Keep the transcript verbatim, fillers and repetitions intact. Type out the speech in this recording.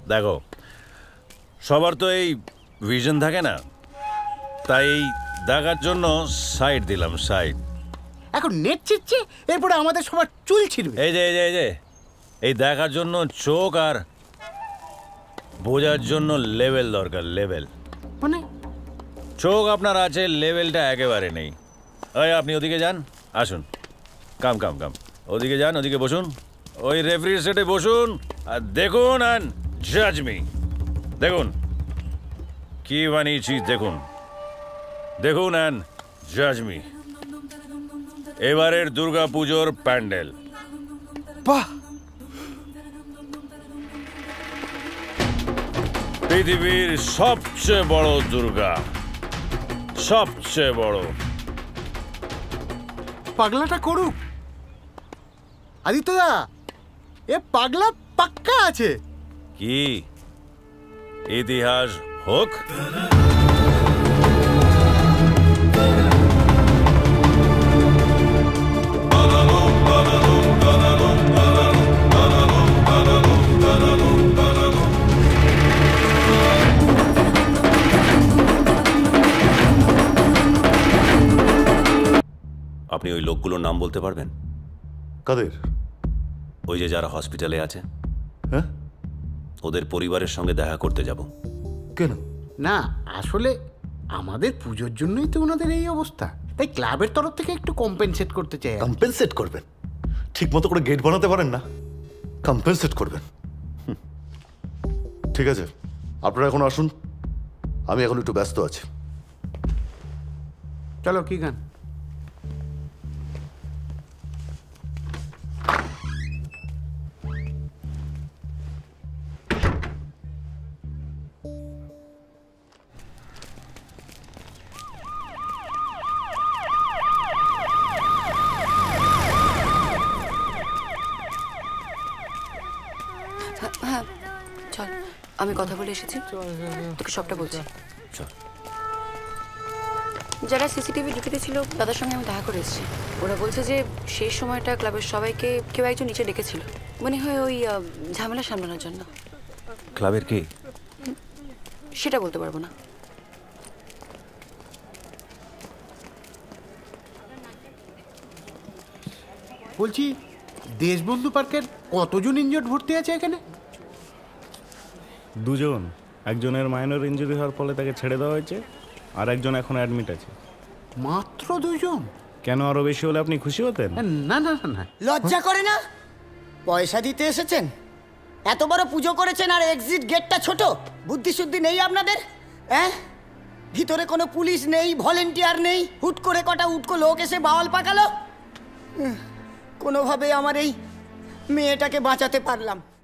দেখো সবার তো এই ভিশন থাকে না, তাই দেখার জন্য সাইড দিলাম সাইড। এখন নেট ছিটছে, এরপরে আমাদের সবার চুল ছিড়বে। এই যে এই যে এই যে এই দেখার জন্য চোখ আর বোঝার জন্য লেভেল দরকার। লেভেল মানে চোখ আপনার আছে, লেভেলটা একেবারে নেই। ওই আপনি ওদিকে যান, আসুন, কাম কাম কাম ওদিকে যান, ওদিকে বসুন, ওই রেফারির সেটে বসুন আর দেখুন অ্যান্ড জাজ মি। দেখুন কি বানিয়েছি, দেখুন দেখুন অ্যান্ড জাজ মি। এবারের দুর্গা পুজোর প্যান্ডেল। বাহ! পৃথিবীর সবচেয়ে বড় দুর্গা, সবচেয়ে বড়। পাগলাটা করুক আদিত্যদা, এ পাগলা পাক্কা আছে। কি ইতিহাস হোক। আপনি ওই লোকগুলোর নাম বলতে পারবেন? কাদের? ওই যে যারা হসপিটালে আছে। হ্যাঁ, ওদের পরিবারের সঙ্গে দেখা করতে যাব। কেন? না আসলে আমাদের পুজোর জন্যই তো ওনাদের এই অবস্থা, তাই ক্লাবের তরফ থেকে একটু কম্পেনসেট করতে চাই। কম্পেনসেট করবেন? ঠিক মতো করে গেট বানাতে পারেন না, কম্পেনসেট করবেন? ঠিক আছে, আপনারা এখন আসুন, আমি এখন একটু ব্যস্ত আছি। চলো কি গান? আমি কথা বলে এসেছি, তোকে সবটা বলছি। যারা সিসিটিভি ঢুকিতে ছিল তাদের সঙ্গে আমি দেখা করে এসেছি। ওরা বলছে যে সেই সময়টা ক্লাবের সবাইকে কেউ একজন নিচে ডেকেছিল, মনে হয় ওই ঝামেলা সামলানোর জন্য। ক্লাবের কে সেটা বলতে পারবো না। বলছি দেশবন্ধু পার্কের কতজন ইনজুর্ড ভর্তি আছে এখানে? দুজন। একজনের মাইনর ইনজুরি হওয়ার ফলে তাকে ছেড়ে দেওয়া হয়েছে, আর একজন এখন অ্যাডমিট আছে। মাত্র দুজন? কেন, আরো বেশি হলে আপনি খুশি হতেন? না না না। লজ্জা করে না? পয়সা দিতে এসেছেন, এত বড় পুজো করেছেন, আর এক্সিট গেটটা ছোট। বুদ্ধি শুদ্ধি নেই আপনাদের? হ্যাঁ, ভিতরে কোনো পুলিশ নেই, ভলেন্টিয়ার নেই, হুট করে কটা উটকো লোক এসে বাওয়াল পাকালো। কোনোভাবে আমার এই মেয়েটাকে বাঁচাতে পারলাম।